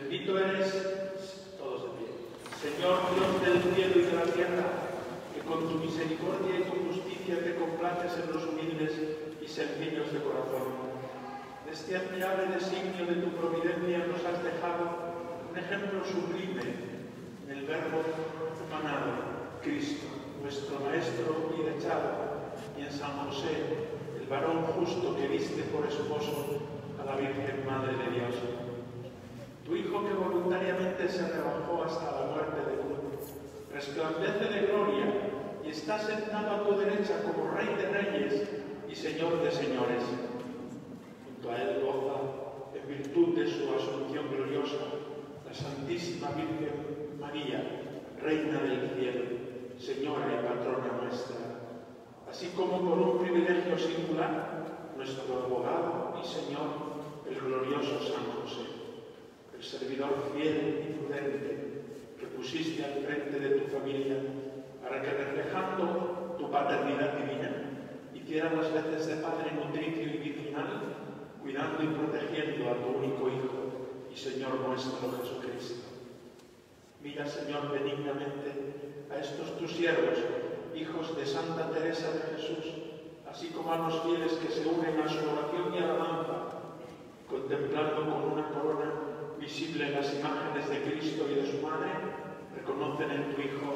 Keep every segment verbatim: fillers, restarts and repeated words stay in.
Bendito eres, todos de pie, Señor Dios del cielo y de la tierra, que con tu misericordia y tu justicia te complaces en los humildes y sencillos de corazón. De este admirable designio de tu providencia nos has dejado un ejemplo sublime en el Verbo humanado, Cristo, nuestro Maestro y dechado, y en San José, el varón justo que diste por esposo a la Virgen Madre de Dios. Tu Hijo que voluntariamente se rebajó hasta la muerte de cruz, resplandece de gloria y está sentado a tu derecha como Rey de Reyes y Señor de Señores. Junto a él goza, en virtud de su asunción gloriosa, la Santísima Virgen María, Reina del cielo, Señora y Patrona nuestra, así como por un privilegio singular, nuestro abogado y Señor, el glorioso San José, el servidor fiel y prudente que pusiste al frente de tu familia para que, reflejando tu paternidad divina, hiciera las veces de Padre nutricio y virginal, cuidando y protegiendo a tu único Hijo y Señor nuestro Jesucristo. Mira, Señor, benignamente a estos tus siervos, hijos de Santa Teresa de Jesús, así como a los fieles que se unen a su oración y alabanza, contemplando con una corona visible las imágenes de Cristo y de su Madre, reconocen en tu Hijo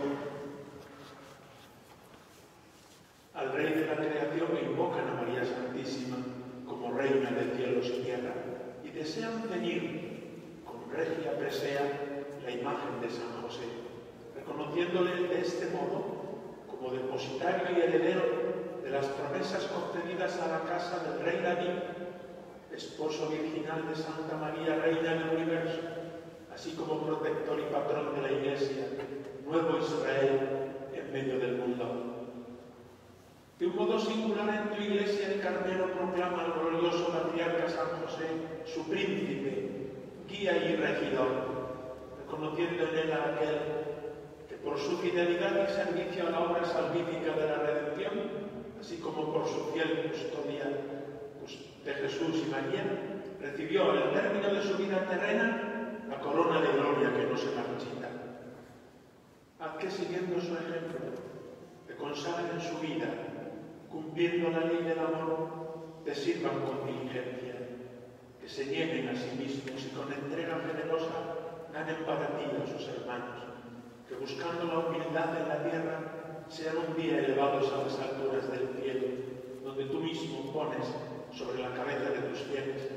al Rey de la creación e invocan a María Santísima como Reina de cielos y tierra, y desean ceñir con regia presea la imagen de San José, reconociéndole de este modo como depositario y heredero de las promesas concedidas a la casa del Rey David, esposo virginal de Santa María, Reina del Universo, así como protector y patrón de la Iglesia, nuevo Israel en medio del mundo. De un modo singular en tu Iglesia el Carmelo proclama al glorioso patriarca San José, su príncipe, guía y regidor, reconociendo en él a aquel que por su fidelidad y servicio a la obra salvífica de la redención, así como por su fiel custodia de Jesús y María, recibió al término de su vida terrena la corona de gloria que no se marchita. Haz que, siguiendo su ejemplo, te consagren su vida, cumpliendo la ley del amor, te sirvan con diligencia, que se nieguen a sí mismos y con entrega generosa ganen para ti a sus hermanos, que buscando la humildad en la tierra sean un día elevados a las alturas del cielo, donde tú mismo pones sobre la cabeza de tus fieles